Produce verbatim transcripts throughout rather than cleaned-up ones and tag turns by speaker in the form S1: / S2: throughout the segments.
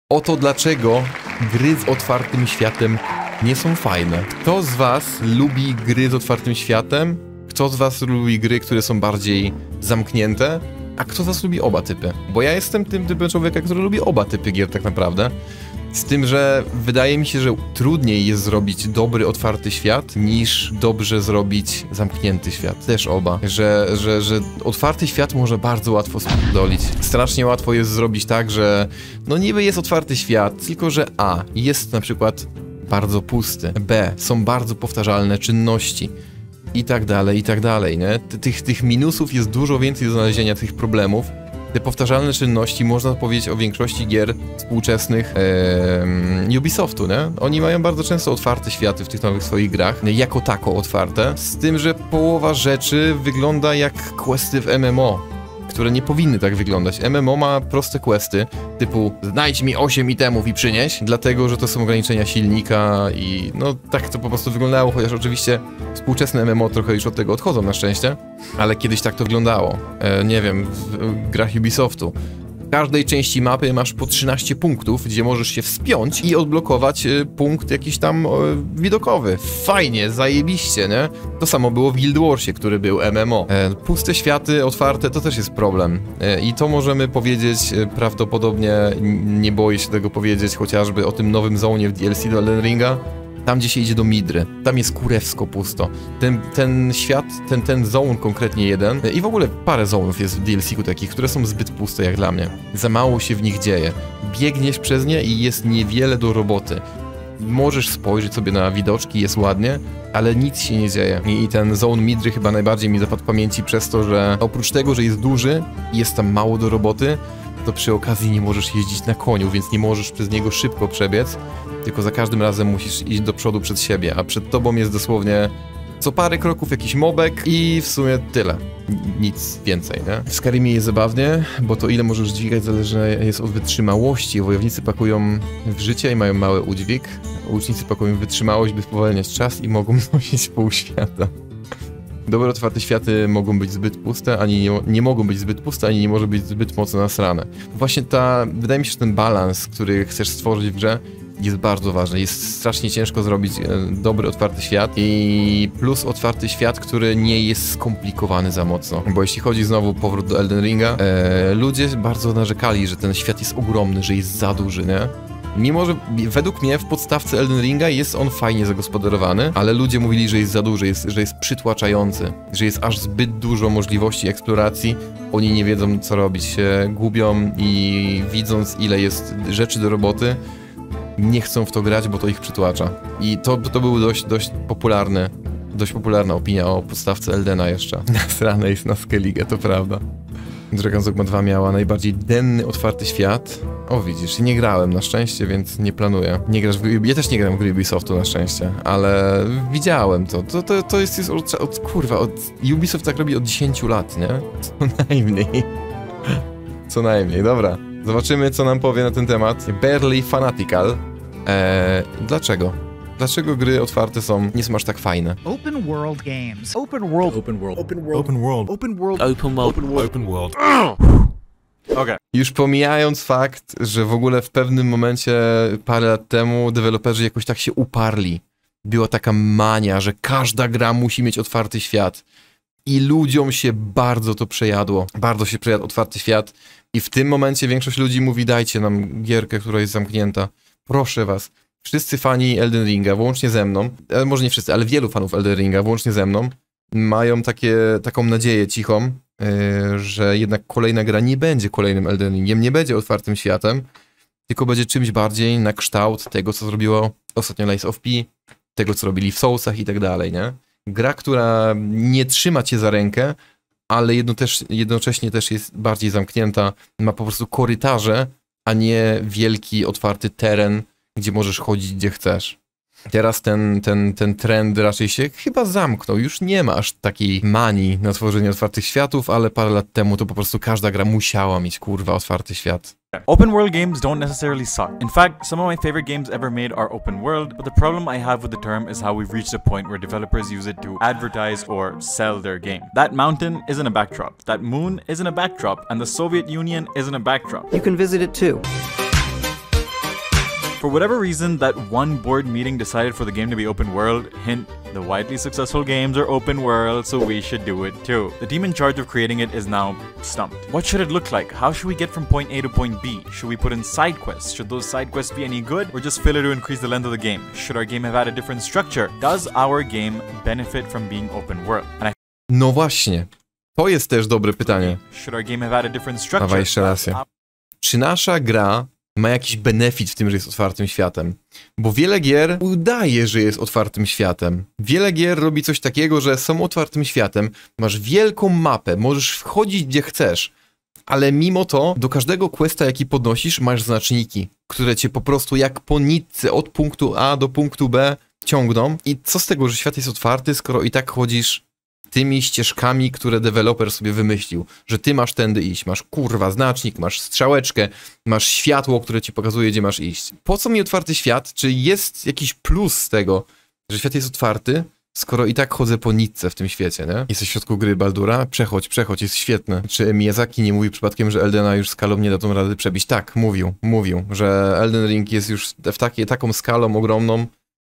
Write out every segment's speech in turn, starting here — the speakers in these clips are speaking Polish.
S1: Oto dlaczego gry z otwartym światem nie są fajne. Kto z was lubi gry z otwartym światem? Kto z was lubi gry, które są bardziej zamknięte? A kto z was lubi oba typy? Bo ja jestem tym typem człowieka, który lubi oba typy gier tak naprawdę. Z tym, że wydaje mi się, że trudniej jest zrobić dobry, otwarty świat, niż dobrze zrobić zamknięty świat. Też oba. Że, że, że otwarty świat może bardzo łatwo spierdolić. Strasznie łatwo jest zrobić tak, że no niby jest otwarty świat, tylko że A, jest na przykład bardzo pusty, B, są bardzo powtarzalne czynności i tak dalej, i tak dalej, nie? Tych, tych minusów jest dużo więcej do znalezienia, tych problemów. Te powtarzalne czynności można powiedzieć o większości gier współczesnych ee, Ubisoftu, nie? Oni mają bardzo często otwarte światy w tych nowych swoich grach, jako tako otwarte, z tym, że połowa rzeczy wygląda jak questy w M M O, które nie powinny tak wyglądać. M M O ma proste questy, typu znajdź mi osiem itemów i przynieś, dlatego, że to są ograniczenia silnika i no tak to po prostu wyglądało, chociaż oczywiście współczesne M M O trochę już od tego odchodzą na szczęście, ale kiedyś tak to wyglądało. E, nie wiem, w, w grach Ubisoftu. W każdej części mapy masz po trzynaście punktów, gdzie możesz się wspiąć i odblokować y, punkt jakiś tam y, widokowy. Fajnie, zajebiście, nie? To samo było w Guild Warsie, który był M M O. E, puste światy, otwarte, to też jest problem. E, I to możemy powiedzieć e, prawdopodobnie, nie boję się tego powiedzieć, chociażby o tym nowym zonie w D L C do Elden Ringa. Tam, gdzie się idzie do Midry, tam jest kurewsko pusto. Ten, ten świat, ten, ten zone konkretnie jeden i w ogóle parę zonów jest w D L C-ku takich, które są zbyt puste jak dla mnie. Za mało się w nich dzieje. Biegniesz przez nie i jest niewiele do roboty. Możesz spojrzeć sobie na widoczki, jest ładnie, ale nic się nie dzieje. I, i ten zone Midry chyba najbardziej mi zapadł w pamięci przez to, że oprócz tego, że jest duży i jest tam mało do roboty, to przy okazji nie możesz jeździć na koniu, więc nie możesz przez niego szybko przebiec, tylko za każdym razem musisz iść do przodu przed siebie, a przed tobą jest dosłownie co parę kroków jakiś mobek i w sumie tyle. Nic więcej, nie? W Skyrimie jest zabawnie, bo to ile możesz dźwigać zależy jest od wytrzymałości. Wojownicy pakują w życie i mają mały udźwig. Łucznicy pakują w wytrzymałość, by spowalniać czas i mogą nosić pół świata. Dobre otwarte światy mogą być zbyt puste, ani nie, nie mogą być zbyt puste, ani nie może być zbyt mocno nasrane. Właśnie ta, wydaje mi się, że ten balans, który chcesz stworzyć w grze, jest bardzo ważny. Jest strasznie ciężko zrobić e, dobry, otwarty świat i plus otwarty świat, który nie jest skomplikowany za mocno. Bo jeśli chodzi znowu powrót do Elden Ringa, e, ludzie bardzo narzekali, że ten świat jest ogromny, że jest za duży, nie? Mimo, że według mnie w podstawce Elden Ringa jest on fajnie zagospodarowany, ale ludzie mówili, że jest za duży, jest, że jest przytłaczający, że jest aż zbyt dużo możliwości eksploracji. Oni nie wiedzą, co robić, się gubią i widząc, ile jest rzeczy do roboty, nie chcą w to grać, bo to ich przytłacza. I to, to był dość, dość popularny, dość popularna opinia o podstawce Eldena jeszcze. Nasrana jest na Skellige, to prawda. Dragon's Dogma dwa miała najbardziej denny, otwarty świat. O, widzisz, nie grałem na szczęście, więc nie planuję. Nie grasz w... Ja też nie gram w gry Ubisoftu na szczęście, ale widziałem to. To, to, to jest, jest od, od... Kurwa, od... Ubisoft tak robi od dziesięciu lat, nie? Co najmniej. Co najmniej, dobra. Zobaczymy, co nam powie na ten temat. Barely Fanatical. Eee, dlaczego? Dlaczego gry otwarte są, nie są aż tak fajne?
S2: Open world games. Open world.
S3: Open world.
S2: Open world.
S3: Open world.
S2: Open world.
S3: Open world.
S2: Open world.
S3: Open world. Okay.
S1: Już pomijając fakt, że w ogóle w pewnym momencie parę lat temu deweloperzy jakoś tak się uparli. Była taka mania, że każda gra musi mieć otwarty świat. I ludziom się bardzo to przejadło. Bardzo się przejadł otwarty świat. I w tym momencie większość ludzi mówi, dajcie nam gierkę, która jest zamknięta. Proszę was. Wszyscy fani Elden Ringa, włącznie ze mną, e, może nie wszyscy, ale wielu fanów Elden Ringa, włącznie ze mną, mają takie, taką nadzieję cichą, e, że jednak kolejna gra nie będzie kolejnym Elden Ringiem, nie będzie otwartym światem, tylko będzie czymś bardziej na kształt tego, co zrobiło ostatnio Lies of P, tego, co robili w Soulsach i tak dalej, nie? Gra, która nie trzyma cię za rękę, ale jedno też, jednocześnie też jest bardziej zamknięta, ma po prostu korytarze, a nie wielki, otwarty teren, gdzie możesz chodzić, gdzie chcesz. Teraz ten, ten, ten trend raczej się chyba zamknął. Już nie ma aż takiej manii na tworzenie otwartych światów, ale parę lat temu to po prostu każda gra musiała mieć, kurwa, otwarty świat.
S4: Open world games don't necessarily suck. In fact, some of my favorite games ever made are open world, but the problem I have with the term is how we've reached a point where developers use it to advertise or sell their game. That mountain isn't a backdrop, that moon isn't a backdrop, and the Soviet Union isn't a backdrop.
S5: You can visit it too.
S4: For whatever reason, that one board meeting decided for the game to be open world. Hint, the widely successful games are open world, so we should do it too. The team in charge of creating it is now stumped. What should it look like? How should we get from point A to point B? Should we put in side quests? Should those side quests be any good, or just filler to increase the length of the game? Should our game have had a different structure? Does our game benefit from being open world? And I
S1: No właśnie. To jest też dobre pytanie.
S4: Should our game have had a different structure?
S1: Dawaj jeszcze raz. Ja. Czy nasza gra ma jakiś benefit w tym, że jest otwartym światem? Bo wiele gier udaje, że jest otwartym światem. Wiele gier robi coś takiego, że są otwartym światem, masz wielką mapę, możesz wchodzić gdzie chcesz, ale mimo to do każdego questa, jaki podnosisz, masz znaczniki, które cię po prostu jak po nitce od punktu A do punktu B ciągną. I co z tego, że świat jest otwarty, skoro i tak chodzisz tymi ścieżkami, które deweloper sobie wymyślił, że ty masz tędy iść, masz kurwa znacznik, masz strzałeczkę, masz światło, które ci pokazuje, gdzie masz iść. Po co mi otwarty świat? Czy jest jakiś plus z tego, że świat jest otwarty, skoro i tak chodzę po nitce w tym świecie, nie? Jesteś w środku gry Baldura? Przechodź, przechodź, jest świetne. Czy Miyazaki nie mówi przypadkiem, że Eldena już skalą nie dadzą rady przebić? Tak, mówił, mówił, że Elden Ring jest już w takie, taką skalą ogromną,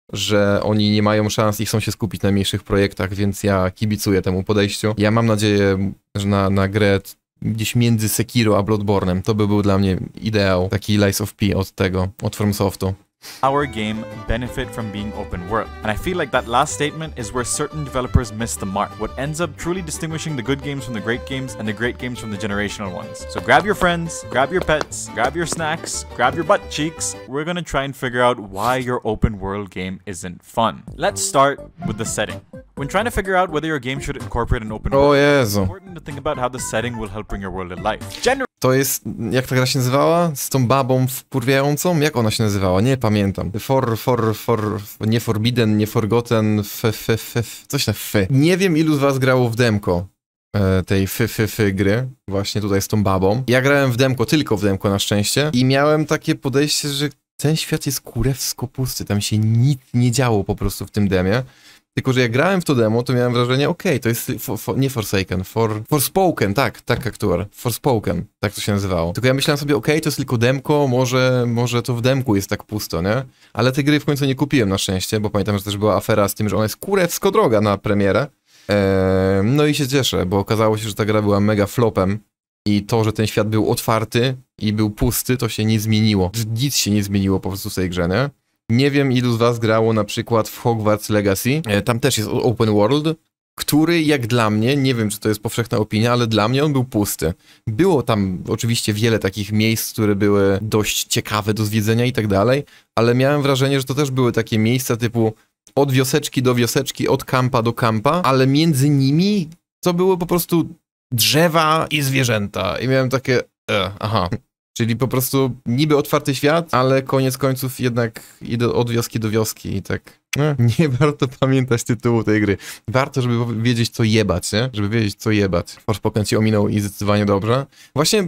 S1: że oni nie mają szans i chcą się skupić na mniejszych projektach, więc ja kibicuję temu podejściu. Ja mam nadzieję, że na, na grę gdzieś między Sekiro a Bloodborne'em to by był dla mnie ideał, taki Lies of P od tego, od FromSoftu.
S4: Our game benefit from being open world. And I feel like that last statement is where certain developers miss the mark. What ends up truly distinguishing the good games from the great games and the great games from the generational ones. So grab your friends, grab your pets, grab your snacks, grab your butt cheeks. We're gonna try and figure out why your open world game isn't fun. Let's start with the setting. When trying to figure out whether your game should incorporate an open world,
S1: O Jezu.
S4: it's important to think about how the setting will help bring your world to life. Generally,
S1: To jest, jak ta gra się nazywała? Z tą babą wkurwiającą? Jak ona się nazywała? Nie pamiętam. For, for, for, nie Forbidden, nie Forgotten, f, f, f, f, coś na f. Nie wiem, ilu z was grało w demko e, tej f, f, f gry, właśnie tutaj z tą babą. Ja grałem w demko, tylko w demko na szczęście i miałem takie podejście, że ten świat jest kurewsko pusty, tam się nic nie działo po prostu w tym demie. Tylko, że jak grałem w to demo, to miałem wrażenie, okej, okay, to jest for, for, nie Forsaken, for, Forspoken, tak, tak, aktuar, Forspoken, tak to się nazywało. Tylko ja myślałem sobie, okej, okay, to jest tylko demko, może, może to w demku jest tak pusto, nie? Ale tej gry w końcu nie kupiłem na szczęście, bo pamiętam, że też była afera z tym, że ona jest kurewsko droga na premierę. Eee, no i się cieszę, bo okazało się, że ta gra była mega flopem i to, że ten świat był otwarty i był pusty, to się nie zmieniło. Nic się nie zmieniło po prostu w tej grze, nie? Nie wiem, ilu z was grało na przykład w Hogwarts Legacy. E, tam też jest open world, który jak dla mnie, nie wiem, czy to jest powszechna opinia, ale dla mnie on był pusty. Było tam oczywiście wiele takich miejsc, które były dość ciekawe do zwiedzenia i tak dalej, ale miałem wrażenie, że to też były takie miejsca typu od wioseczki do wioseczki, od kampa do kampa, ale między nimi to były po prostu drzewa i zwierzęta. I miałem takie, e, aha... Czyli po prostu niby otwarty świat, ale koniec końców jednak idę od wioski do wioski i tak... No, nie warto pamiętać tytułu tej gry. Warto, żeby wiedzieć co jebać, nie? Żeby wiedzieć co jebać. Forspoken ci ominął i zdecydowanie dobrze. Właśnie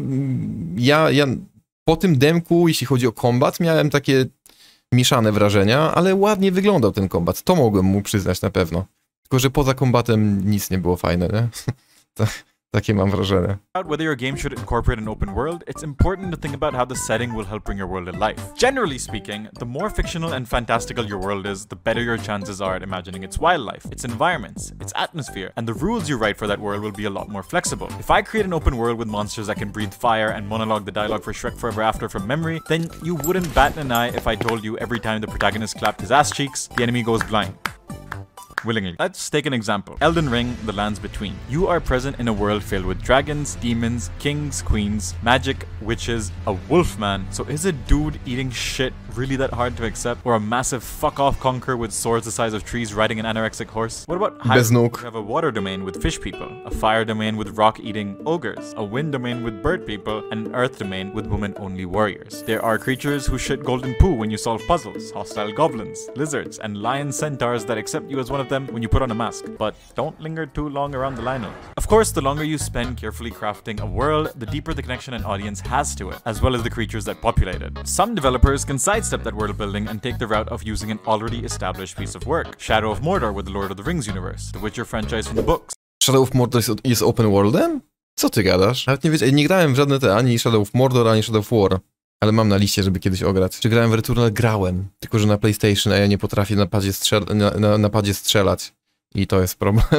S1: ja, ja po tym demku, jeśli chodzi o kombat, miałem takie mieszane wrażenia, ale ładnie wyglądał ten kombat. To mogłem mu przyznać na pewno. Tylko, że poza kombatem nic nie było fajne, nie? Takie mam wrażenie.
S4: Whether your game should incorporate an open world, it's important to think about how the setting will help bring your world to life. Generally speaking, the more fictional and fantastical your world is, the better your chances are at imagining its wildlife, its environments, its atmosphere, and the rules you write for that world will be a lot more flexible. If I create an open world with monsters that can breathe fire and monologue the dialogue for Shrek Forever After from memory, then you wouldn't bat an eye if I told you every time the protagonist clapped his ass cheeks, the enemy goes blind. Willingly. Let's take an example. Elden Ring, The Lands Between. You are present in a world filled with dragons, demons, kings, queens, magic, witches, a wolf man. So is a dude eating shit really that hard to accept? Or a massive fuck-off conqueror with swords the size of trees riding an anorexic horse? What about Hyrule? You have a water domain with fish people, a fire domain with rock-eating ogres, a wind domain with bird people, and an earth domain with woman-only warriors. There are creatures who shit golden poo when you solve puzzles, hostile goblins, lizards, and lion centaurs that accept you as one of them when you put on a mask, but don't linger too long around the Lionel. Of course, the longer you spend carefully crafting a world, the deeper the connection an audience has to it, as well as the creatures that populate it. Some developers can sidestep that world building and take the route of using an already established piece of work. Shadow of Mordor with the Lord of the Rings universe, the Witcher franchise from the books.
S1: Shadow of Mordor jest, jest open worldem? Co ty gadasz? Nawet nie, wiecie, nie grałem w żadne te, ani Shadow of Mordor, ani Shadow of War. Ale mam na liście, żeby kiedyś ograć. Czy grałem w Returnal? Grałem. Tylko, że na PlayStation, a ja nie potrafię na padzie, strzel na, na, na padzie strzelać. I to jest problem.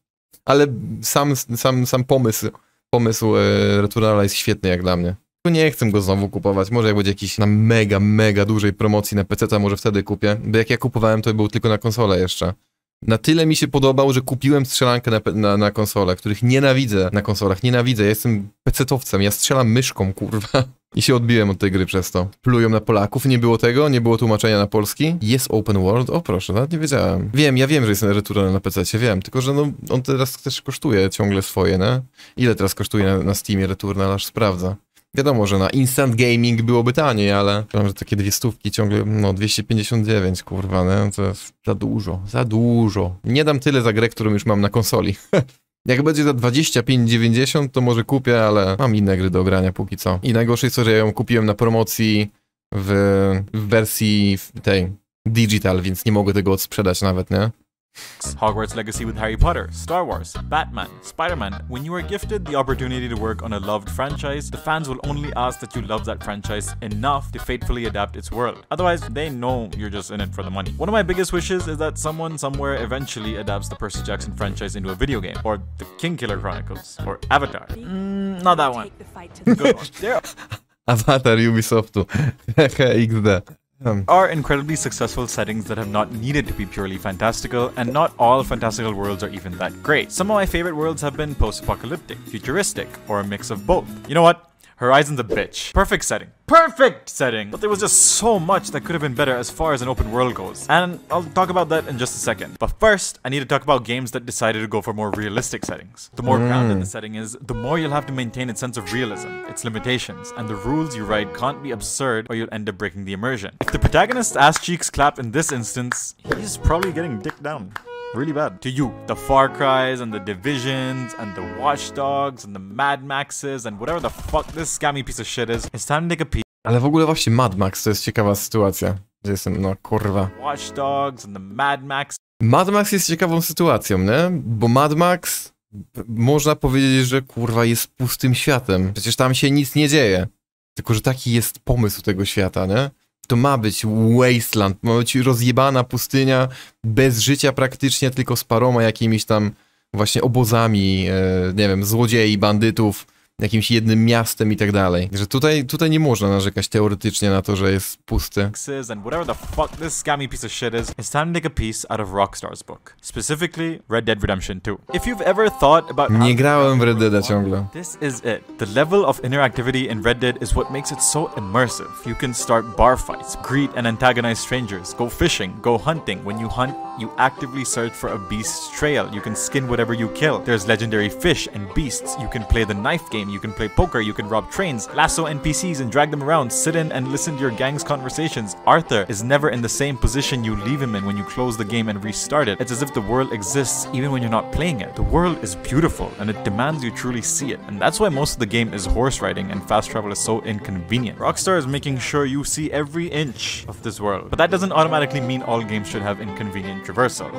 S1: Ale sam, sam, sam pomysł, pomysł e, Returnala jest świetny jak dla mnie. Tylko nie chcę go znowu kupować. Może jak będzie jakiś na mega, mega dużej promocji na P C, to może wtedy kupię. Bo jak ja kupowałem, to był tylko na konsolę jeszcze. Na tyle mi się podobał, że kupiłem strzelankę na, na, na konsolę, których nienawidzę na konsolach. Nienawidzę, ja jestem pecetowcem, ja strzelam myszką, kurwa. I się odbiłem od tej gry przez to. Plują na Polaków, nie było tego, nie było tłumaczenia na polski. Jest open world? O proszę, nawet nie wiedziałem. Wiem, ja wiem, że jest Returnal na pececie, wiem, tylko że no, on teraz też kosztuje ciągle swoje, nie? Ile teraz kosztuje na, na Steamie Returnal, aż sprawdza. Wiadomo, że na Instant Gaming byłoby taniej, ale wiem, że takie dwie stówki ciągle, no dwieście pięćdziesiąt dziewięć, kurwa, nie? To jest za dużo, za dużo. Nie dam tyle za grę, którą już mam na konsoli. Jak będzie za dwadzieścia pięć dziewięćdziesiąt, to może kupię, ale mam inne gry do grania póki co. I najgorsze jest to, że ja ją kupiłem na promocji w, w wersji tej digital, więc nie mogę tego odsprzedać nawet, nie?
S4: Hogwarts Legacy with Harry Potter, Star Wars, Batman, Spider-Man. When you are gifted the opportunity to work on a loved franchise, the fans will only ask that you love that franchise enough to faithfully adapt its world. Otherwise, they know you're just in it for the money. One of my biggest wishes is that someone somewhere eventually adapts the Percy Jackson franchise into a video game, or the Kingkiller Chronicles, or Avatar. Mm, not that one. Good one. There
S1: Avatar Ubisoftu. Hehe, X D.
S4: are incredibly successful settings that have not needed to be purely fantastical, and not all fantastical worlds are even that great. Some of my favorite worlds have been post-apocalyptic, futuristic, or a mix of both. You know what? Horizon's a bitch. Perfect setting. Perfect setting! But there was just so much that could have been better as far as an open world goes. And I'll talk about that in just a second. But first, I need to talk about games that decided to go for more realistic settings. The more mm. grounded the setting is, the more you'll have to maintain its sense of realism, its limitations, and the rules you write can't be absurd or you'll end up breaking the immersion. If the protagonist's ass cheeks clap in this instance, he's probably getting dicked down. Really bad. To you, the Far Cries and the Divisions and the Watch Dogs and the Mad Maxes and whatever the fuck this scammy piece of shit is, it's time to take a peek.
S1: Ale w ogóle właśnie Mad Max to jest ciekawa sytuacja. Że jestem, no kurwa.
S4: Watch Dogs and the Mad Max.
S1: Mad Max jest ciekawą sytuacją, nie? Bo Mad Max, można powiedzieć, że kurwa jest pustym światem. Przecież tam się nic nie dzieje. Tylko, że taki jest pomysł tego świata, nie? To ma być wasteland, ma być rozjebana pustynia, bez życia praktycznie, tylko z paroma jakimiś tam właśnie obozami, e, nie wiem, złodziei, bandytów, jakimś jednym miastem i tak dalej. Że tutaj, tutaj nie można narzekać teoretycznie na to, że jest pusty.
S4: And whatever the fuck this scammy piece of shit is, it's time to take a piece out of Rockstar's book. Specifically, Red Dead Redemption two. If you've ever thought about...
S1: Nie grałem w Red Deada ciągle.
S4: This is it. The level of interactivity in Red Dead is what makes it so immersive. You can start bar fights, greet and antagonize strangers, go fishing, go hunting. When you hunt, you actively search for a beast's trail. You can skin whatever you kill. There's legendary fish and beasts. You can play the knife game. You can play poker, you can rob trains, lasso N P Cs and drag them around, sit in and listen to your gang's conversations. Arthur is never in the same position you leave him in when you close the game and restart it. It's as if the world exists even when you're not playing it. The world is beautiful and it demands you truly see it. And that's why most of the game is horse riding and fast travel is so inconvenient. Rockstar is making sure you see every inch of this world. But that doesn't automatically mean all games should have inconvenient traversal.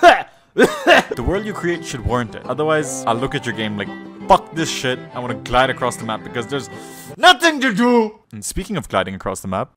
S4: The world you create should warrant it. Otherwise, I'll look at your game like, fuck this shit, I want to glide across the map because there's nothing to do! And speaking of gliding across the map...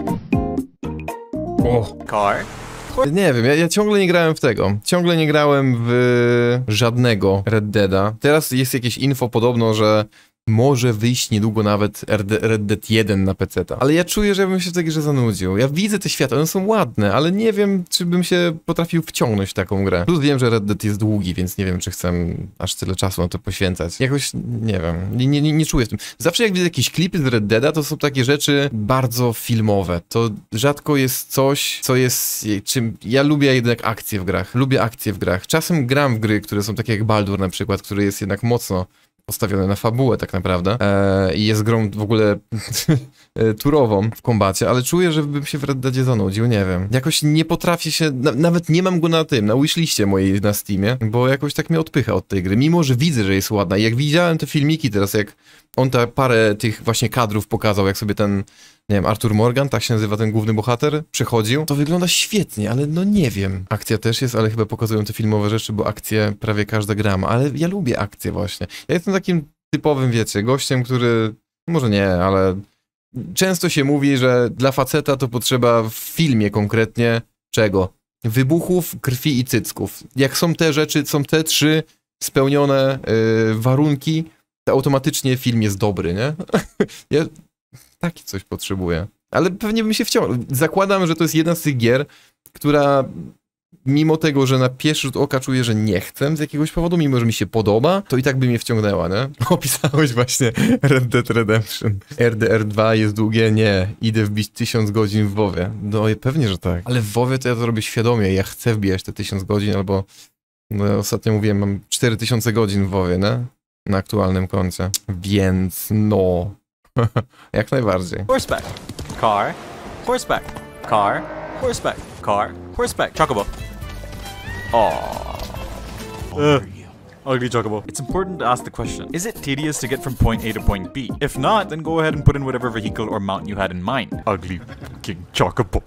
S1: O.
S4: Car?
S1: Nie wiem, ja, ja ciągle nie grałem w tego. Ciągle nie grałem w żadnego Red Deada. Teraz jest jakieś info podobno, że może wyjść niedługo nawet Red Dead jeden na peceta. Ale ja czuję, że bym się w tej grze zanudził. Ja widzę te światy, one są ładne, ale nie wiem, czy bym się potrafił wciągnąć w taką grę. Plus wiem, że Red Dead jest długi, więc nie wiem, czy chcę aż tyle czasu na to poświęcać. Jakoś, nie wiem, nie, nie, nie czuję w tym. Zawsze jak widzę jakieś klipy z Red Deada, to są takie rzeczy bardzo filmowe. To rzadko jest coś, co jest... czym ja lubię jednak akcje w grach. Lubię akcje w grach. Czasem gram w gry, które są takie jak Baldur na przykład, który jest jednak mocno postawione na fabułę tak naprawdę eee, i jest grą w ogóle turową w kombacie, ale czuję, że bym się w Red Deadzie zanudził, nie wiem. Jakoś nie potrafię się, na, nawet nie mam go na tym, na wishliście mojej na Steamie, bo jakoś tak mnie odpycha od tej gry, mimo że widzę, że jest ładna i jak widziałem te filmiki teraz, jak on ta parę tych właśnie kadrów pokazał, jak sobie ten, nie wiem, Arthur Morgan, tak się nazywa ten główny bohater, przechodził, to wygląda świetnie, ale no nie wiem. Akcja też jest, ale chyba pokazują te filmowe rzeczy, bo akcje prawie każda gra ma, ale ja lubię akcje właśnie. Ja jestem takim typowym, wiecie, gościem, który, może nie, ale często się mówi, że dla faceta to potrzeba w filmie konkretnie czego? Wybuchów, krwi i cycków. Jak są te rzeczy, są te trzy spełnione yy, warunki, to automatycznie film jest dobry, nie? Ja taki coś potrzebuję. Ale pewnie bym się wciągnął. Zakładam, że to jest jedna z tych gier, która mimo tego, że na pierwszy rzut oka czuję, że nie chcę z jakiegoś powodu, mimo że mi się podoba, to i tak by mnie wciągnęła, nie? Opisałeś właśnie Red Dead Redemption. R D R dwa jest długie? Nie. Idę wbić tysiąc godzin w WoWie. No pewnie, że tak. Ale w WoWie to ja to robię świadomie. Ja chcę wbijać te tysiąc godzin, albo no ja ostatnio mówiłem, mam cztery tysiące godzin w WoWie, nie? Na aktualnym koncie. Więc no... jak najbardziej.
S4: Horseback. Car. Horseback. Car. Horseback. Car. Horseback. Chocobo. Aww. Ugh. Ugly chocobo. It's important to ask the question, is it tedious to get from point A to point B? If not, then go ahead and put in whatever vehicle or mount you had in mind. Ugly fucking chocobo.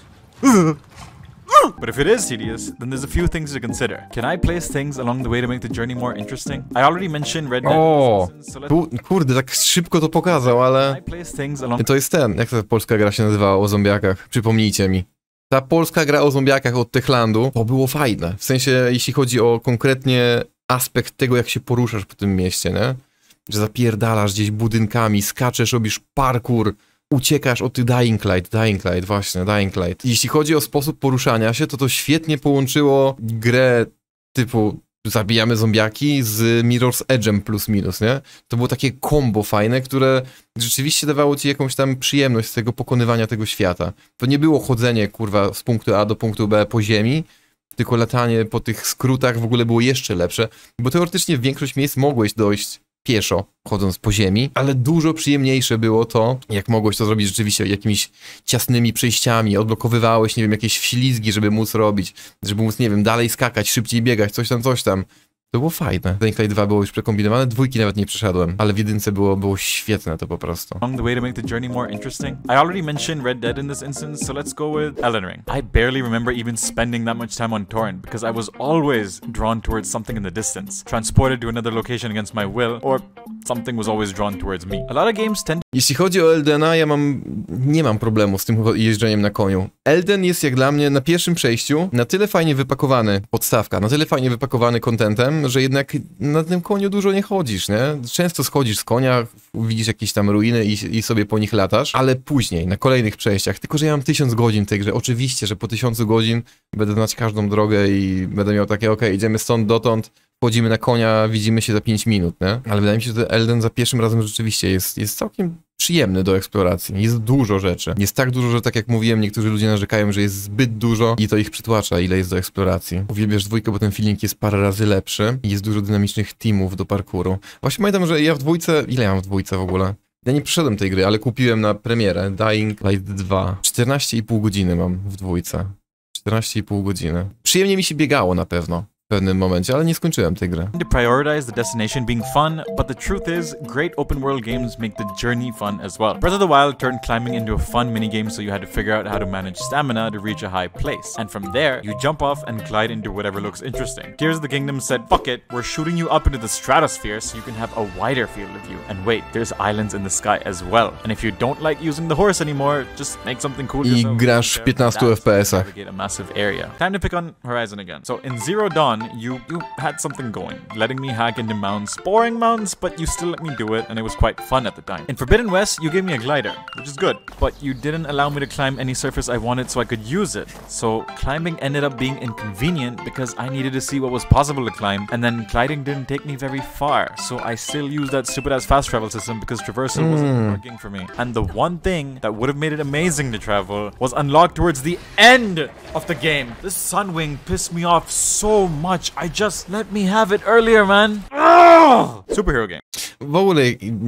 S4: But if it is tedious, then there's a few things to consider. Can I place things along the way to make the journey more interesting? I already mentioned Red Dead.
S1: O, tu, kurde, tak szybko to pokazał, ale... To jest ten, jak ta polska gra się nazywała o zombiakach? Przypomnijcie mi. Ta polska gra o zombiakach od Techlandu, to było fajne. W sensie, jeśli chodzi o konkretnie aspekt tego, jak się poruszasz po tym mieście, nie? Że zapierdalasz gdzieś budynkami, skaczesz, robisz parkour, uciekasz od Dying Light, Dying Light, właśnie, Dying Light. Jeśli chodzi o sposób poruszania się, to to świetnie połączyło grę typu zabijamy zombiaki z Mirror's Edge'em plus minus, nie? To było takie combo fajne, które rzeczywiście dawało ci jakąś tam przyjemność z tego pokonywania tego świata. To nie było chodzenie, kurwa, z punktu A do punktu B po ziemi, tylko latanie po tych skrótach w ogóle było jeszcze lepsze, bo teoretycznie w większość miejsc mogłeś dojść pieszo, chodząc po ziemi, ale dużo przyjemniejsze było to, jak mogłeś to zrobić rzeczywiście jakimiś ciasnymi przejściami, odblokowywałeś, nie wiem, jakieś wślizgi, żeby móc robić, żeby móc, nie wiem, dalej skakać, szybciej biegać, coś tam, coś tam. To było fajne. Dying Light dwa było już przekombinowane, dwójki nawet nie przeszedłem, ale w jedynce było, było świetne to po prostu.
S4: Along the way to make the journey more interesting. I already mentioned Red Dead in this instance, so let's go with Elden Ring. I barely remember even spending that much time on torrent because I was always drawn towards something in the distance, transported to another location against my will, or something was always drawn towards me. A lot of games tend.
S1: Jeśli chodzi o Eldena, ja mam... nie mam problemu z tym jeżdżeniem na koniu. Elden jest jak dla mnie na pierwszym przejściu na tyle fajnie wypakowany, podstawka, na tyle fajnie wypakowany contentem, że jednak na tym koniu dużo nie chodzisz, nie? Często schodzisz z konia, widzisz jakieś tam ruiny i, i sobie po nich latasz, ale później, na kolejnych przejściach, tylko że ja mam tysiąc godzin w tej grze, oczywiście, że po tysiącu godzin będę znać każdą drogę i będę miał takie, okej, okay, idziemy stąd dotąd, wchodzimy na konia, widzimy się za pięć minut, nie? Ale wydaje mi się, że Elden za pierwszym razem rzeczywiście jest, jest całkiem przyjemny do eksploracji. Jest dużo rzeczy. Jest tak dużo, że tak jak mówiłem, niektórzy ludzie narzekają, że jest zbyt dużo i to ich przytłacza, ile jest do eksploracji. Uwielbiasz dwójkę, bo ten feeling jest parę razy lepszy i jest dużo dynamicznych teamów do parkouru. Właśnie pamiętam, że ja w dwójce... Ile ja mam w dwójce w ogóle? Ja nie przeszedłem tej gry, ale kupiłem na premierę Dying Light dwa. czternaście i pół godziny mam w dwójce. czternaście i pół godziny. Przyjemnie mi się biegało na pewno. W pewnym momencie, ale nie skończyłem tej gry.
S4: To prioritize the destination being fun, but the truth is, great open world games make the journey fun as well. Breath of the Wild turned climbing into a fun minigame, so you had to figure out how to manage stamina to reach a high place. And from there, you jump off and glide into whatever looks interesting. Tears of the Kingdom said, fuck it, we're shooting you up into the stratosphere so you can have a wider field of view. And wait, there's islands in the sky as well. And if you don't like using the horse anymore, just make something cool
S1: yourself. I grasz w piętnastu F P S-ach.
S4: A massive area. Time to pick on Horizon again. So in Zero Dawn, You, you had something going, letting me hack into mounts, boring mounts, but you still let me do it, and it was quite fun at the time. In Forbidden West, you gave me a glider, which is good, but you didn't allow me to climb any surface I wanted so I could use it. So climbing ended up being inconvenient because I needed to see what was possible to climb, and then gliding didn't take me very far, so I still used that stupid-ass fast travel system because traversal mm. wasn't working for me. And the one thing that would have made it amazing to travel was unlocked towards the end of the game. This Sunwing pissed me off so much. I just let me have it earlier, man. Ugh! Superhero game.
S1: W ogóle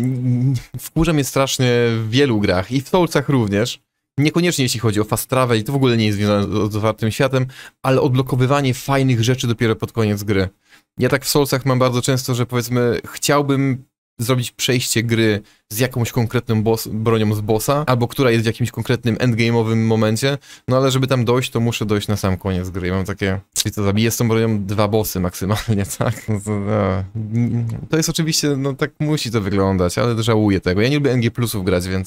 S1: wkurza mnie strasznie w wielu grach i w Soulsach również. Niekoniecznie jeśli chodzi o fast travel i to w ogóle nie jest związane z otwartym światem, ale odblokowywanie fajnych rzeczy dopiero pod koniec gry. Ja tak w Soulsach mam bardzo często, że powiedzmy chciałbym zrobić przejście gry z jakąś konkretną boss, bronią z bossa, albo która jest w jakimś konkretnym endgame'owym momencie, no ale żeby tam dojść, to muszę dojść na sam koniec gry. I mam takie, czyli co, zabiję z tą bronią dwa bossy maksymalnie, tak? No to, no. To jest oczywiście, no tak musi to wyglądać, ale żałuję tego. Ja nie lubię N G plusów grać, więc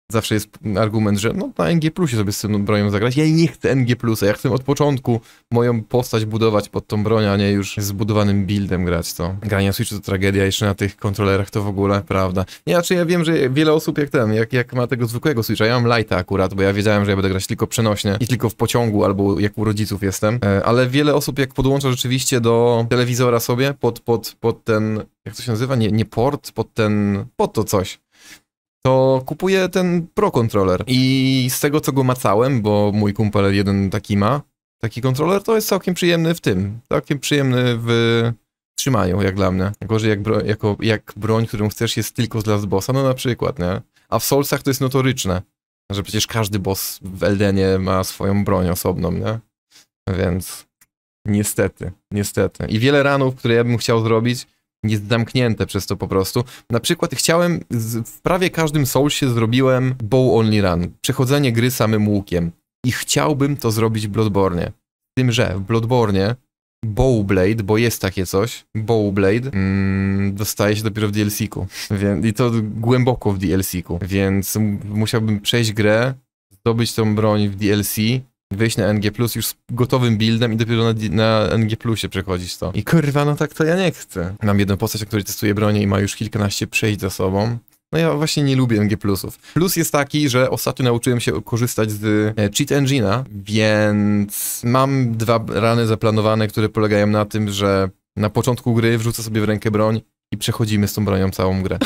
S1: zawsze jest argument, że no na N G plusie sobie z tym bronią zagrać. Ja nie chcę N G plusa, ja chcę od początku moją postać budować pod tą broń, a nie już zbudowanym buildem grać to. Granie na Switchu to tragedia, jeszcze na tych kontrolerach to w ogóle, prawda. Nie, znaczy ja wiem, że wiele osób jak ten, jak, jak ma tego zwykłego Switcha, ja mam Lite'a akurat, bo ja wiedziałem, że ja będę grać tylko przenośnie i tylko w pociągu, albo jak u rodziców jestem, ale wiele osób jak podłącza rzeczywiście do telewizora sobie, pod, pod, pod ten, jak to się nazywa, nie, nie port, pod ten, pod to coś, to kupuję ten Pro Controller i z tego co go macałem, bo mój kumpel jeden taki ma, taki kontroler, to jest całkiem przyjemny w tym, całkiem przyjemny w trzymaniu, jak dla mnie. Gorzej jak, bro, jako, jak broń, którą chcesz jest tylko z Last Bossa, no na przykład, nie? A w Soulsach to jest notoryczne, że przecież każdy boss w Eldenie ma swoją broń osobną, nie? Więc niestety, niestety. I wiele ranów, które ja bym chciał zrobić, jest zamknięte przez to po prostu. Na przykład chciałem, z, w prawie każdym Soulsie zrobiłem bow only run, przechodzenie gry samym łukiem. I chciałbym to zrobić w Bloodborne. Z tym, że w Bloodborne Bowblade, bo jest takie coś, Bowblade, mm, dostaje się dopiero w D L C-ku. I to głęboko w D L C-ku. Więc musiałbym przejść grę, zdobyć tą broń w D L C, wyjść na N G plus już z gotowym buildem i dopiero na, na N G plusie przechodzić to. I kurwa, no tak to ja nie chcę. Mam jedną postać, o której testuję bronię i ma już kilkanaście przejść za sobą. No ja właśnie nie lubię N G plusów. Plus jest taki, że ostatnio nauczyłem się korzystać z Cheat Engine'a, więc mam dwa rany zaplanowane, które polegają na tym, że na początku gry wrzucę sobie w rękę broń i przechodzimy z tą bronią całą grę.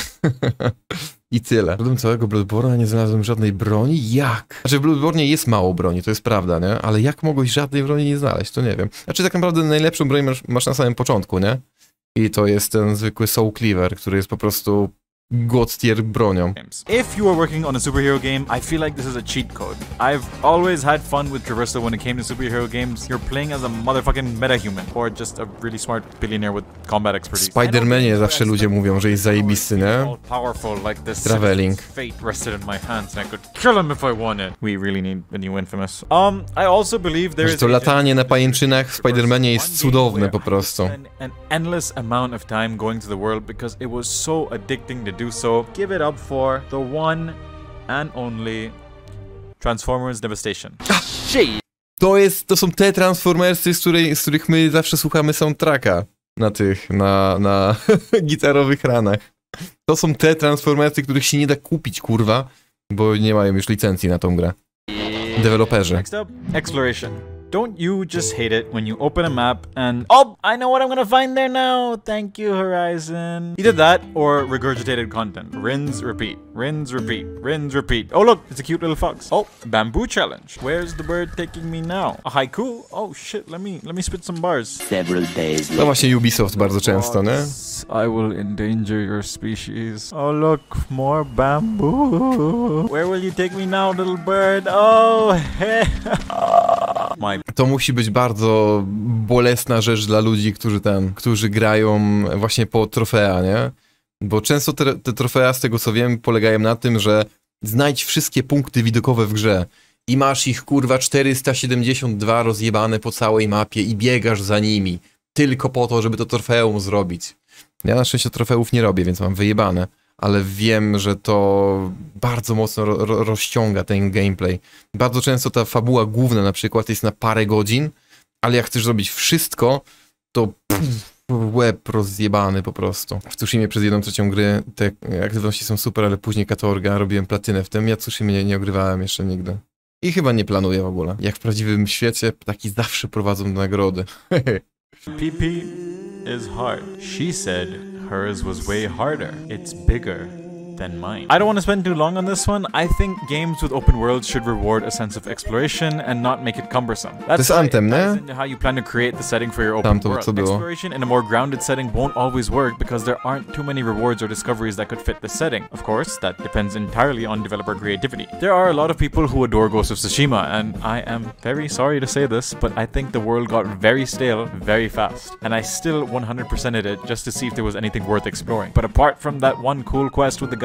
S1: I tyle. W całego Bloodborne'a nie znalazłem żadnej broni? Jak? Znaczy w Bloodborne jest mało broni, to jest prawda, nie? Ale jak mogłeś żadnej broni nie znaleźć? To nie wiem. Znaczy tak naprawdę najlepszą broń masz, masz na samym początku, nie? I to jest ten zwykły Soul Cleaver, który jest po prostu god tier bronią.
S4: If you are working on a superhero game, I feel like this is a cheat code. I've always had fun with traversal when it came to superhero games. You're playing as a motherfucking metahuman, or just a really smart billionaire with combat expertise.
S1: W Spider-Manie zawsze ludzie mówią, że jest zajebisty, nie? Traveling.
S4: Fate rested in my hands and I could kill him if I wanted. We really need a new Infamous. Um, I also believe there is
S1: to latanie na pajęczynach w Spider-Manie jest cudowne po prostu.
S4: An endless amount of time going to the world because it was so addicting to do so. Give it up for the one and only Transformers Devastation.
S1: Shit. To jest, to są te Transformersy, z, której, z których my zawsze słuchamy soundtracka na tych, na, na gitarowych ranach. To są te Transformersy, których się nie da kupić, kurwa, bo nie mają już licencji na tą grę. Deweloperzy.
S4: Next up, exploration. Don't you just hate it when you open a map and oh, I know what I'm gonna find there now. Thank you, Horizon. Either that or regurgitated content. Rinse, repeat. Rinse, repeat. Rinse, repeat. Oh look, it's a cute little fox. Oh, bamboo challenge. Where's the bird taking me now? A haiku? Oh shit, let me let me spit some bars.
S5: Several days later.
S1: To właśnie Ubisoft bardzo często, nie?
S4: I will endanger your species. Oh look, more bamboo. Where will you take me now, little bird? Oh, hey. My.
S1: To musi być bardzo bolesna rzecz dla ludzi, którzy ten, którzy grają właśnie po trofea, nie? Bo często te, te trofea, z tego co wiem, polegają na tym, że znajdź wszystkie punkty widokowe w grze i masz ich, kurwa, czterysta siedemdziesiąt dwa rozjebane po całej mapie i biegasz za nimi tylko po to, żeby to trofeum zrobić. Ja na szczęście trofeów nie robię, więc mam wyjebane, ale wiem, że to bardzo mocno ro ro rozciąga ten gameplay. Bardzo często ta fabuła główna na przykład jest na parę godzin, ale jak chcesz zrobić wszystko, to pff, łeb rozjebany po prostu. W Tsushimie przez jedną trzecią gry te aktywności są super, ale później Katorga, robiłem platynę w tym. Ja Tsushimie nie, nie ogrywałem jeszcze nigdy. I chyba nie planuję w ogóle. Jak w prawdziwym świecie, ptaki zawsze prowadzą do nagrody.
S4: P P is hard. She said hers was way harder. It's bigger than mine. I don't want to spend too long on this one. I think games with open worlds should reward a sense of exploration and not make it cumbersome. That's
S1: to jest Anthem, nie?
S4: Into how you plan to create the setting for your open
S1: Tam
S4: world.
S1: To było.
S4: Exploration in a more grounded setting won't always work because there aren't too many rewards or discoveries that could fit the setting. Of course, that depends entirely on developer creativity. There are a lot of people who adore Ghost of Tsushima, and I am very sorry to say this, but I think the world got very stale very fast. And I still one hundred percented it just to see if there was anything worth exploring. But apart from that one cool quest with the guy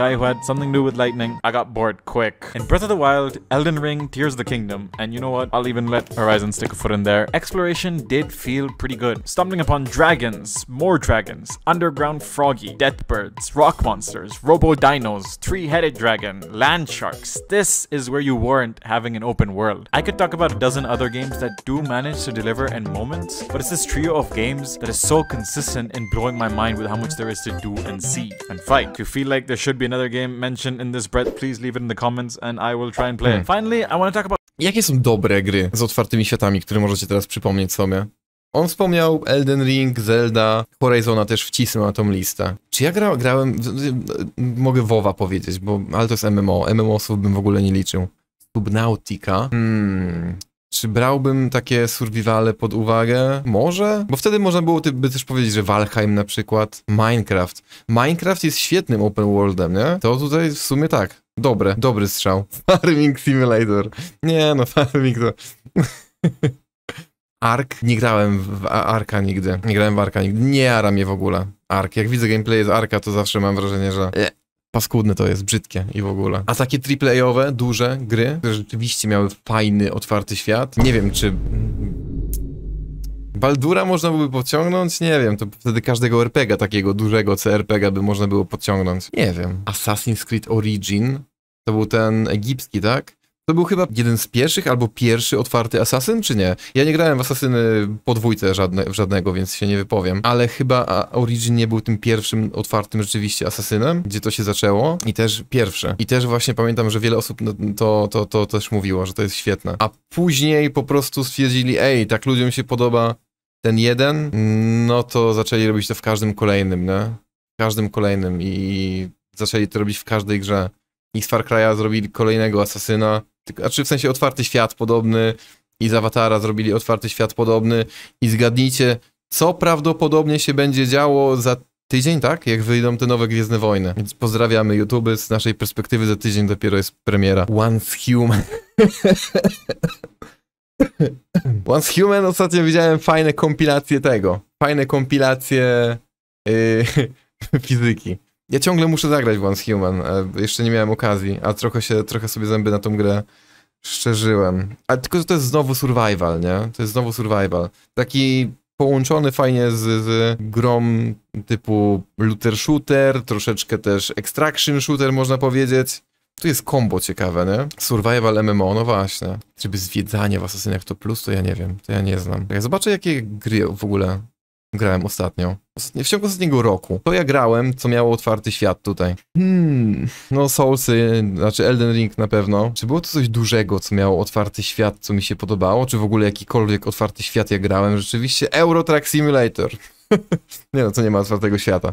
S4: guy who had something to do with lightning, I got bored quick. In Breath of the Wild, Elden Ring, Tears of the Kingdom, and you know what? I'll even let Horizon stick a foot in there. Exploration did feel pretty good. Stumbling upon dragons, more dragons, underground froggy, death birds, rock monsters, robo dinos, three-headed dragon, land sharks. This is where you weren't having an open world. I could talk about a dozen other games that do manage to deliver in moments, but it's this trio of games that is so consistent in blowing my mind with how much there is to do and see and fight. If you feel like there should be another game mentioned in this breath, please leave it in the comments and I will try and play it. Finally, I want to talk about...
S1: Jakie są dobre gry z otwartymi światami, które możecie teraz przypomnieć sobie? On wspomniał Elden Ring, Zelda, Horizona też wcisnął na tą listę. Czy ja gra, grałem... Mogę WoWa powiedzieć, bo... ale to jest M M O. M M O-sów bym w ogóle nie liczył. Subnautica. Hmm... Czy brałbym takie survivale pod uwagę? Może? Bo wtedy można było by też powiedzieć, że Valheim na przykład. Minecraft. Minecraft jest świetnym open worldem, nie? To tutaj w sumie tak. Dobre, dobry strzał. Farming Simulator. Nie no, Farming to... Ark? Nie grałem w Arka nigdy. Nie grałem w Arka nigdy. Nie jara mnie w ogóle. Ark. Jak widzę gameplay z Arka, to zawsze mam wrażenie, że... paskudne to jest, brzydkie i w ogóle. A takie triple A-owe, duże gry, które rzeczywiście miały fajny, otwarty świat. Nie wiem, czy... Baldura można byłoby podciągnąć? Nie wiem, to wtedy każdego er pe ga takiego dużego C R P G by można było podciągnąć. Nie wiem. Assassin's Creed Origin? To był ten egipski, tak? To był chyba jeden z pierwszych albo pierwszy otwarty Assassin, czy nie? Ja nie grałem w Assassiny podwójce żadne, w żadnego, więc się nie wypowiem. Ale chyba Origin nie był tym pierwszym otwartym rzeczywiście Assassinem, gdzie to się zaczęło. I też pierwszy. I też właśnie pamiętam, że wiele osób to, to, to też mówiło, że to jest świetne. A później po prostu stwierdzili, ej, tak ludziom się podoba ten jeden, no to zaczęli robić to w każdym kolejnym, nie? W każdym kolejnym i zaczęli to robić w każdej grze. I z Far Cry'a zrobili kolejnego Assassina, znaczy w sensie otwarty świat podobny, i z Awatara zrobili otwarty świat podobny i zgadnijcie, co prawdopodobnie się będzie działo za tydzień, tak? Jak wyjdą te nowe Gwiezdne Wojny. Więc pozdrawiamy YouTube, z naszej perspektywy za tydzień dopiero jest premiera. Once Human. Once Human ostatnio widziałem fajne kompilacje tego. Fajne kompilacje yy, fizyki. Ja ciągle muszę zagrać w Once Human, jeszcze nie miałem okazji, a trochę się, trochę sobie zęby na tą grę szczerzyłem. Ale tylko, że to jest znowu survival, nie? To jest znowu survival. Taki połączony fajnie z, z grą typu looter shooter, troszeczkę też extraction shooter można powiedzieć. Tu jest combo ciekawe, nie? Survival M M O, no właśnie. Żeby zwiedzanie w Assassinach to plus, to ja nie wiem, to ja nie znam. Ja zobaczę, jakie gry w ogóle grałem ostatnio. Ostatnio, w ciągu ostatniego roku. To ja grałem, co miało otwarty świat tutaj. Hmm, no Soulsy, znaczy Elden Ring na pewno. Czy było to coś dużego, co miało otwarty świat, co mi się podobało? Czy w ogóle jakikolwiek otwarty świat ja grałem? Rzeczywiście Euro Truck Simulator. Nie no, to nie ma otwartego świata.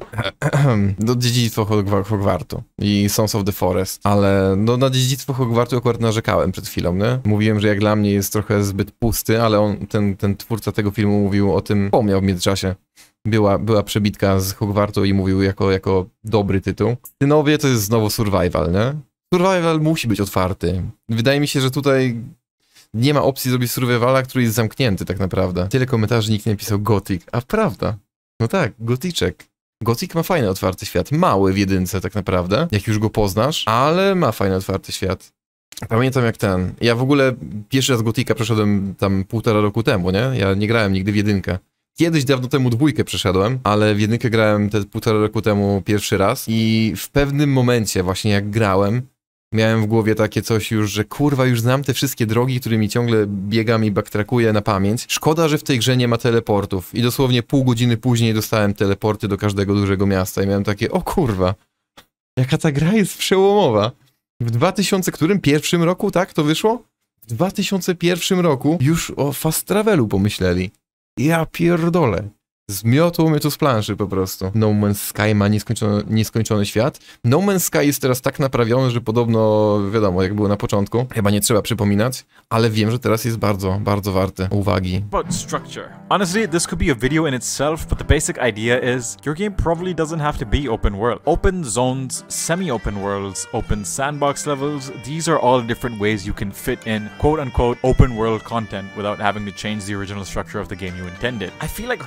S1: No, dziedzictwo Hogwartu i Sons of the Forest. Ale no, na dziedzictwo Hogwartu akurat narzekałem przed chwilą, nie? Mówiłem, że jak dla mnie jest trochę zbyt pusty, ale on, ten, ten twórca tego filmu mówił o tym, wspomniał w międzyczasie. Była, była przebitka z Hogwartu i mówił jako, jako dobry tytuł. Synowie to jest znowu survival, nie? Survival musi być otwarty. Wydaje mi się, że tutaj nie ma opcji zrobić survivala, który jest zamknięty tak naprawdę. Tyle komentarzy nikt nie napisał Gothic, a prawda. No tak, Goticzek. Gothic ma fajny otwarty świat, mały w jedynce tak naprawdę, jak już go poznasz, ale ma fajny otwarty świat. Pamiętam jak ten, ja w ogóle pierwszy raz Gothica przeszedłem tam półtora roku temu, nie? Ja nie grałem nigdy w jedynkę. Kiedyś dawno temu dwójkę przeszedłem, ale w jedynkę grałem te półtora roku temu pierwszy raz i w pewnym momencie właśnie jak grałem, miałem w głowie takie coś już, że kurwa, już znam te wszystkie drogi, którymi ciągle biegam i backtrackuję na pamięć. Szkoda, że w tej grze nie ma teleportów. I dosłownie pół godziny później dostałem teleporty do każdego dużego miasta i miałem takie, o kurwa, jaka ta gra jest przełomowa. W dwa tysiące którym? Pierwszym roku, tak? To wyszło? W dwa tysiące pierwszym roku już o fast travelu pomyśleli. Ja pierdolę. Zmiotło mnie to z planszy po prostu. No Man's Sky ma nieskończony, nieskończony świat. No Man's Sky jest teraz tak naprawiony, że podobno, wiadomo, jak było na początku, chyba nie trzeba przypominać, ale wiem, że teraz jest bardzo, bardzo warty uwagi.
S4: About structure. Honestly, this could be a video in itself, but the basic idea is your game probably doesn't have to be open world. Open zones, semi-open worlds, open sandbox levels, these are all different ways you can fit in quote-unquote open world content without having to change the original structure of the game you intended. I feel like Horizon could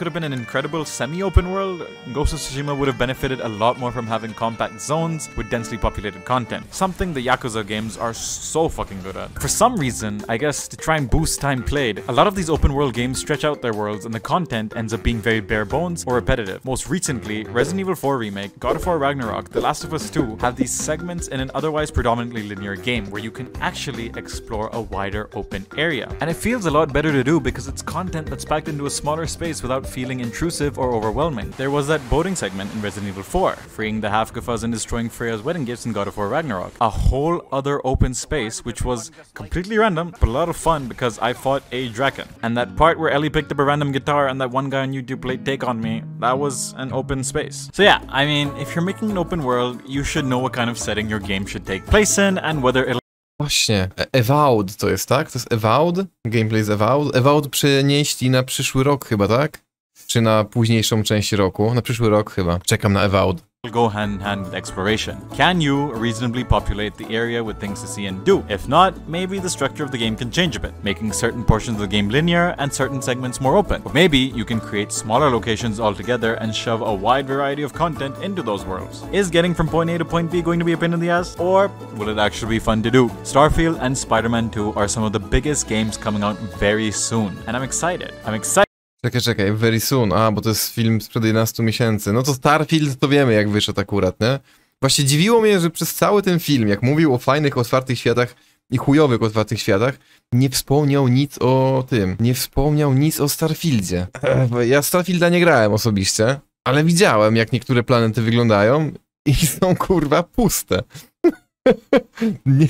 S4: could have been an incredible semi-open world, Ghost of Tsushima would have benefited a lot more from having compact zones with densely populated content, something the Yakuza games are so fucking good at. For some reason, I guess to try and boost time played, a lot of these open world games stretch out their worlds and the content ends up being very bare bones or repetitive. Most recently, Resident Evil four Remake, God of War Ragnarok, The Last of Us two have these segments in an otherwise predominantly linear game where you can actually explore a wider open area. And it feels a lot better to do because it's content that's packed into a smaller space without feeling intrusive or overwhelming. There was that boating segment in Resident Evil four, freeing the Half-Gafas and destroying Freya's wedding gifts in God of War Ragnarok. A whole other open space which was completely random but a lot of fun because I fought a Draken. And that part where Ellie picked up a random guitar and that one guy on YouTube played Take On Me, that was an open space. So yeah, I mean, if you're making an open world, you should know what kind of setting your game should take place in and whether it'll
S1: Właśnie, Avowed to jest, tak? To jest Avowed? Gameplay z Avowed? Avowed przenieśli na przyszły rok chyba, tak? Czy na późniejszą część roku? Na przyszły rok chyba. Czekam na Avowed.
S4: go hand in hand with exploration. Can you reasonably populate the area with things to see and do? If not, maybe the structure of the game can change a bit, making certain portions of the game linear and certain segments more open. Or maybe you can create smaller locations altogether and shove a wide variety of content into those worlds. Is getting from point A to point B going to be a pain in the ass? Or will it actually be fun to do? Starfield and Spider-Man two are some of the biggest games coming out very soon, and I'm excited. I'm excited.
S1: Czekaj, czekaj, very soon. A, bo to jest film sprzed jedenastu miesięcy. No to Starfield to wiemy, jak wyszedł akurat, nie? Właśnie dziwiło mnie, że przez cały ten film, jak mówił o fajnych, otwartych światach i chujowych otwartych światach, nie wspomniał nic o tym. Nie wspomniał nic o Starfieldzie. Ja Starfielda nie grałem osobiście, ale widziałem, jak niektóre planety wyglądają i są, kurwa, puste. nie,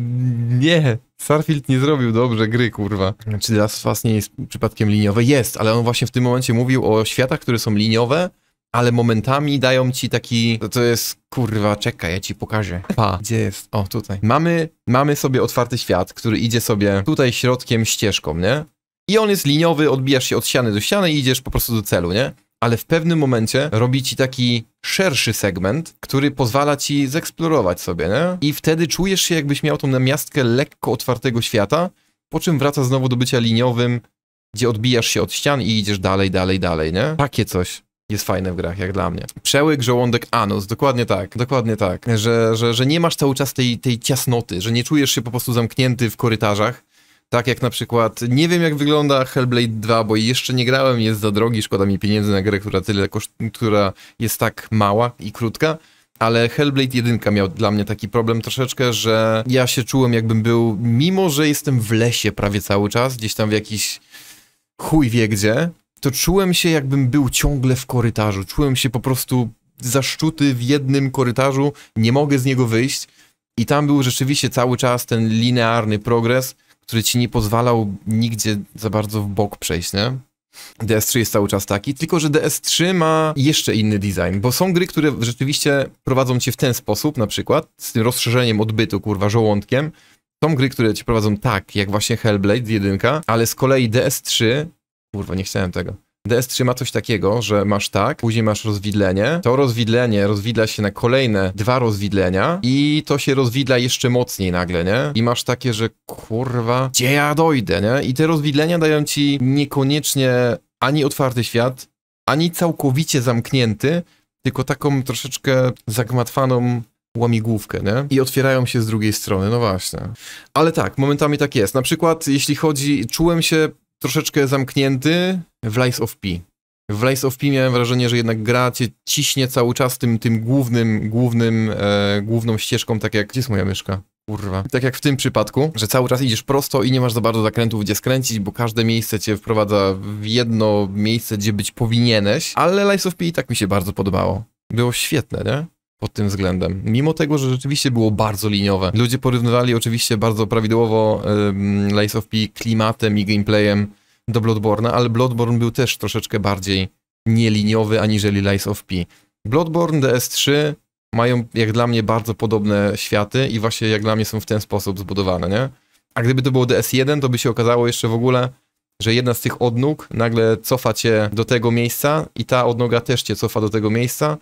S1: nie. Starfield nie zrobił dobrze gry, kurwa. Czy The Last of Us nie jest przypadkiem liniowe? Jest, ale on właśnie w tym momencie mówił o światach, które są liniowe, ale momentami dają ci taki... To, to jest, kurwa, czekaj, ja ci pokażę. Pa, gdzie jest? O, tutaj. Mamy, mamy sobie otwarty świat, który idzie sobie tutaj środkiem, ścieżką, nie? I on jest liniowy, odbijasz się od ściany do ściany i idziesz po prostu do celu, nie? Ale w pewnym momencie robi ci taki szerszy segment, który pozwala ci zeksplorować sobie, nie? I wtedy czujesz się, jakbyś miał tą namiastkę lekko otwartego świata, po czym wraca znowu do bycia liniowym, gdzie odbijasz się od ścian i idziesz dalej, dalej, dalej, nie? Takie coś jest fajne w grach, jak dla mnie. Przełyk, żołądek, anus, dokładnie tak, dokładnie tak. Że, że, że nie masz cały czas tej, tej ciasnoty, że nie czujesz się po prostu zamknięty w korytarzach. Tak jak na przykład, nie wiem jak wygląda Hellblade dwa, bo jeszcze nie grałem, jest za drogi, szkoda mi pieniędzy na grę, która tyle koszt, która jest tak mała i krótka, ale Hellblade jeden miał dla mnie taki problem troszeczkę, że ja się czułem jakbym był, mimo że jestem w lesie prawie cały czas, gdzieś tam w jakiś chuj wie gdzie, to czułem się jakbym był ciągle w korytarzu, czułem się po prostu zaszczuty w jednym korytarzu, nie mogę z niego wyjść i tam był rzeczywiście cały czas ten linearny progres, który ci nie pozwalał nigdzie za bardzo w bok przejść, nie? D S trzy jest cały czas taki, tylko że D S trzy ma jeszcze inny design, bo są gry, które rzeczywiście prowadzą cię w ten sposób, na przykład, z tym rozszerzeniem odbytu, kurwa, żołądkiem. Są gry, które cię prowadzą tak, jak właśnie Hellblade jeden, ale z kolei D S trzy, kurwa, nie chciałem tego. D S trzy ma coś takiego, że masz tak, później masz rozwidlenie, to rozwidlenie rozwidla się na kolejne dwa rozwidlenia i to się rozwidla jeszcze mocniej nagle, nie? I masz takie, że kurwa, gdzie ja dojdę, nie? I te rozwidlenia dają ci niekoniecznie ani otwarty świat, ani całkowicie zamknięty, tylko taką troszeczkę zagmatwaną łamigłówkę, nie? I otwierają się z drugiej strony, no właśnie. Ale tak, momentami tak jest. Na przykład, jeśli chodzi, czułem się troszeczkę zamknięty w Lies of P. W Lies of P miałem wrażenie, że jednak gra cię ciśnie cały czas tym, tym głównym, głównym, e, główną ścieżką, tak jak... Gdzie jest moja myszka? Kurwa. Tak jak w tym przypadku, że cały czas idziesz prosto i nie masz za bardzo zakrętów, gdzie skręcić, bo każde miejsce cię wprowadza w jedno miejsce, gdzie być powinieneś, ale Lies of P i tak mi się bardzo podobało. Było świetne, nie? Pod tym względem. Mimo tego, że rzeczywiście było bardzo liniowe. Ludzie porównywali oczywiście bardzo prawidłowo um, Lies of P klimatem i gameplayem do Bloodborne'a, ale Bloodborne był też troszeczkę bardziej nieliniowy aniżeli Lies of P. Bloodborne, D S trzy mają jak dla mnie bardzo podobne światy i właśnie jak dla mnie są w ten sposób zbudowane, nie? A gdyby to było D S jeden, to by się okazało jeszcze w ogóle, że jedna z tych odnóg nagle cofa cię do tego miejsca i ta odnoga też cię cofa do tego miejsca.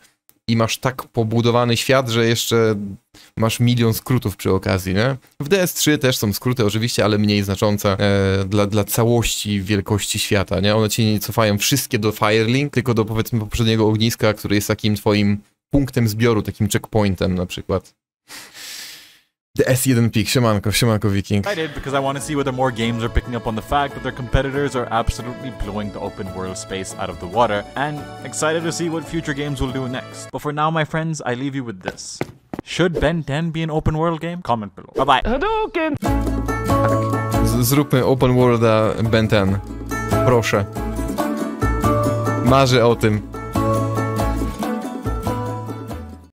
S1: i masz tak pobudowany świat, że jeszcze masz milion skrótów przy okazji, nie? W D S trzy też są skróty oczywiście, ale mniej znaczące e, dla, dla całości wielkości świata, nie? One ci nie cofają wszystkie do Firelink, tylko do powiedzmy poprzedniego ogniska, który jest takim twoim punktem zbioru, takim checkpointem na przykład. D S jeden pik, siemanko, siemanko Viking.
S4: I did because I want to see whether more games are picking up on the fact that their competitors are absolutely blowing the open world space out of the water, and excited to see what future games will do next. But for now, my friends, I leave you with this. Should Ben ten be an open world game? Comment below. Bye bye.
S2: Hadouken!
S1: Z zróbmy open worlda Ben ten. Proszę. Marzę o tym.